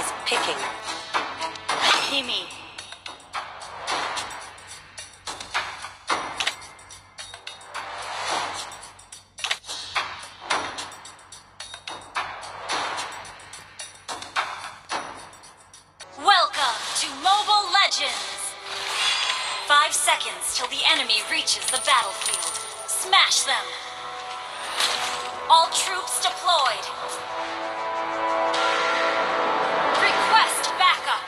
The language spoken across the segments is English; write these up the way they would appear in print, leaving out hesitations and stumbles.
is picking. Himi. Welcome to Mobile Legends! 5 seconds till the enemy reaches the battlefield. Smash them! All troops deployed! Request backup!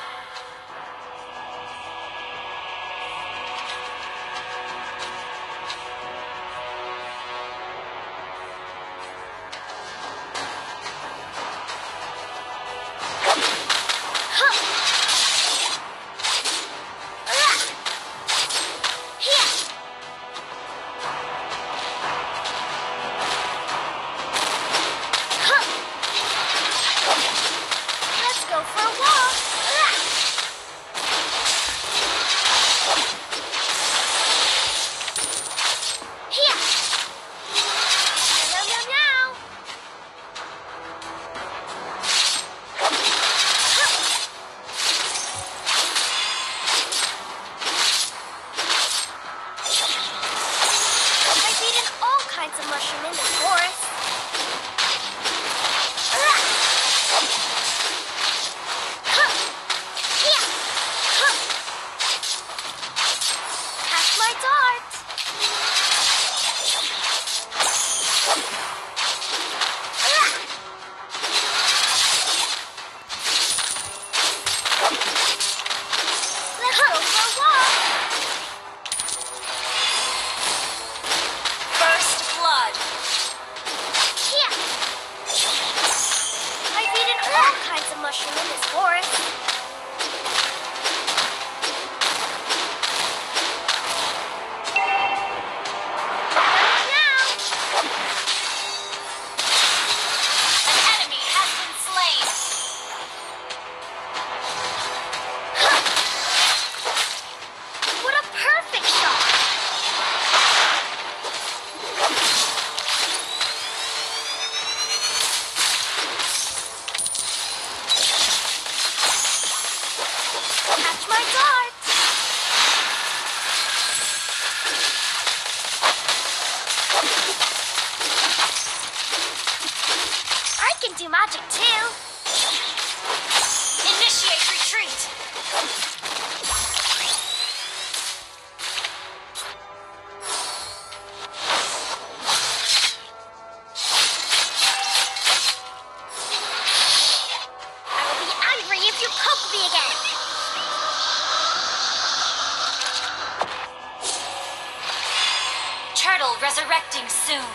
Do magic too. Initiate retreat. I will be angry if you poke me again. Turtle resurrecting soon.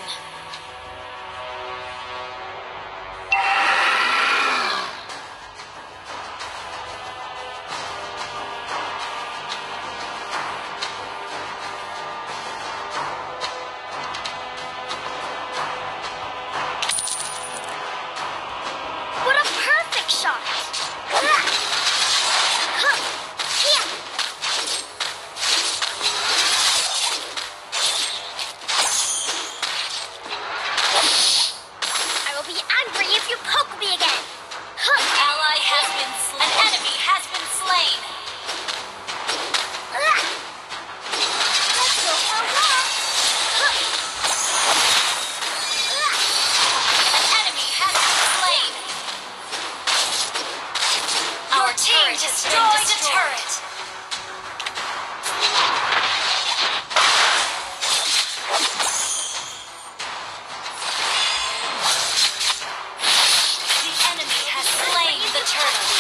Destroy the turret! The enemy has slain the turtle.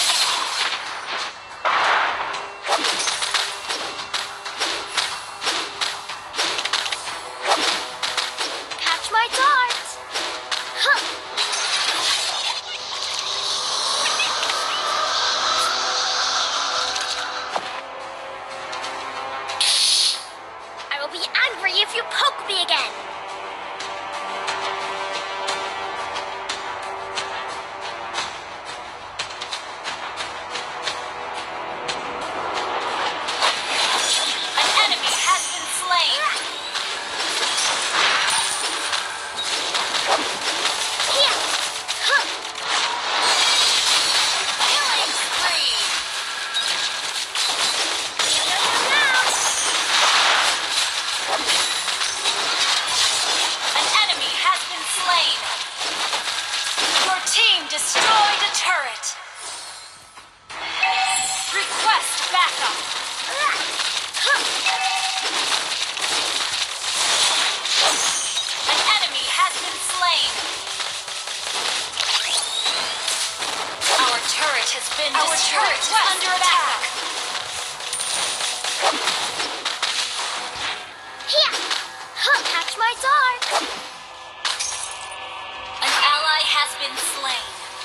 Catch my dart! Huh. If you poke me again. An enemy has been slain. been destroyed. Our turret is under attack. Here! Catch my dart! An ally has been slain.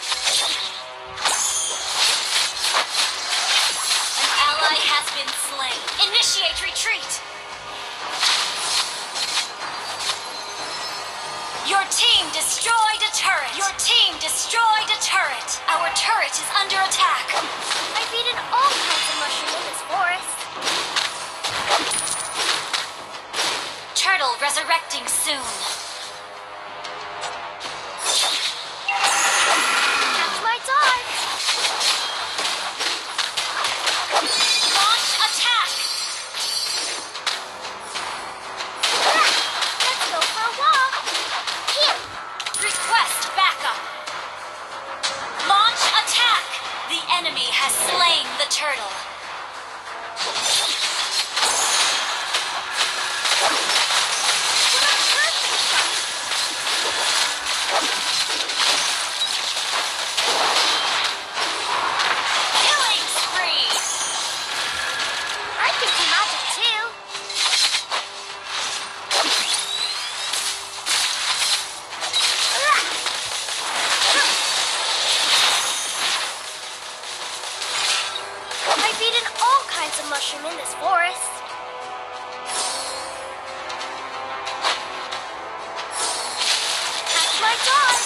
An ally has been slain. Initiate retreat. Your team destroyed a turret. Your team destroyed a turret. Our turret is under attack. I've eaten all kinds of mushrooms in this forest. Turtle resurrecting soon. Catch my dart! Launch attack. Let's go for a walk! Here! Request backup. Launch attack. The enemy has slain the turtle. Killing spree. I can do magic too. I've eaten all kinds of mushroom in this forest. Catch my dart!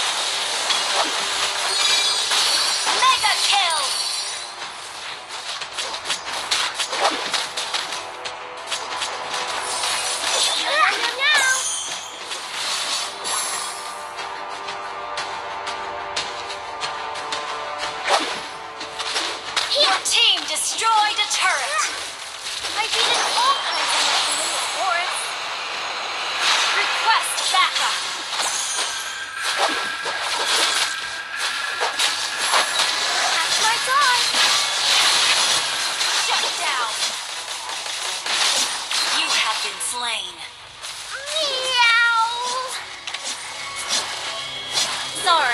Mega kill. Now! Your team destroyed a turret. I've eaten all kinds of mushroom in this forest. Request backup. Catch my dart! Shut down. You have been slain. Meow! Sorry.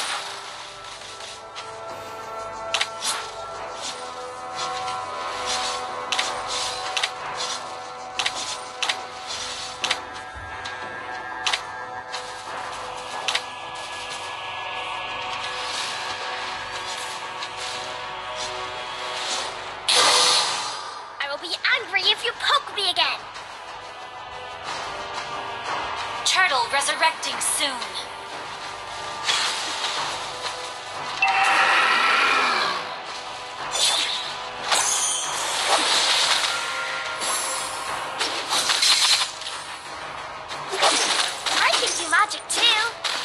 I will be angry if you poke me again. Turtle resurrecting soon. I can do magic too.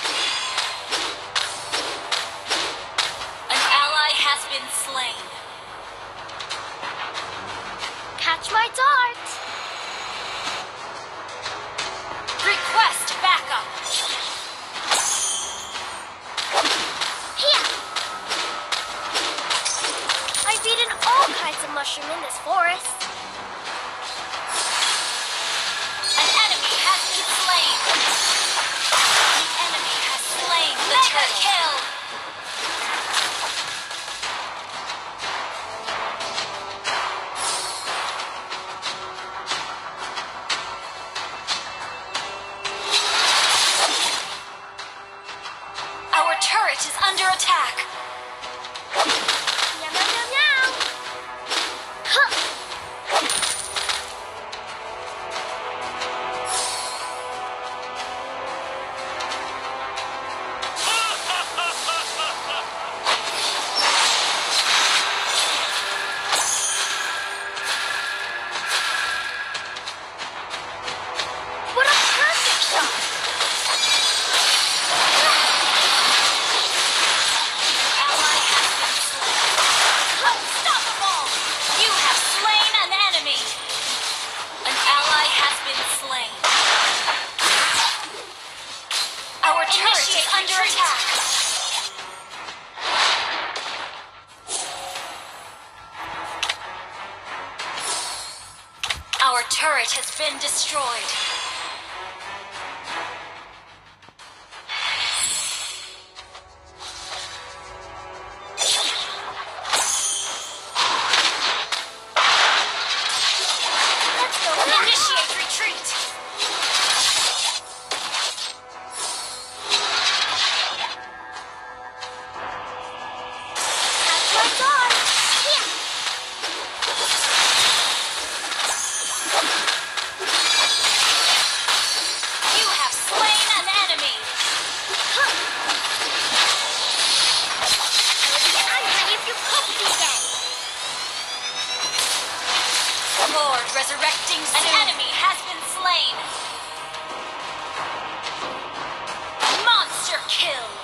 An ally has been slain. Catch my dart. Request backup. Here. I've eaten all kinds of mushroom in this forest. An enemy has been slain. The enemy has slain the turtle. Kill. Our turret is under attack. Meow, meow, meow, meow. Huh. What a perfect shot! Ally has been slain. Unstoppable! You have slain an enemy. An ally has been slain. Our turret is under attack. Our turret has been destroyed. Resurrecting soon. An enemy has been slain. Monster kill.